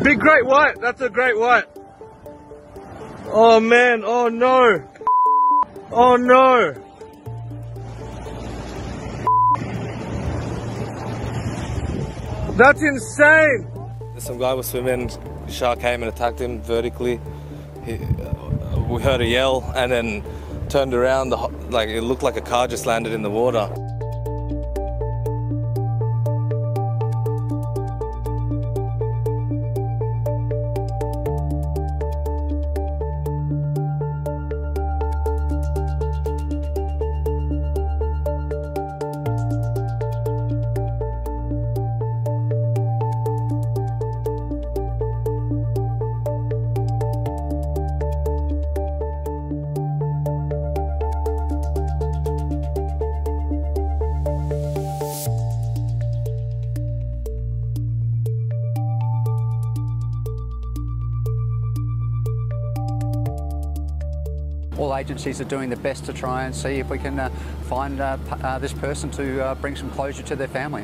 Big great white, that's a great white. Oh man, oh no. Oh no. That's insane. Some guy was swimming, shark came and attacked him vertically. We heard a yell and then turned around, like it looked like a car just landed in the water. All agencies are doing their best to try and see if we can find this person to bring some closure to their family.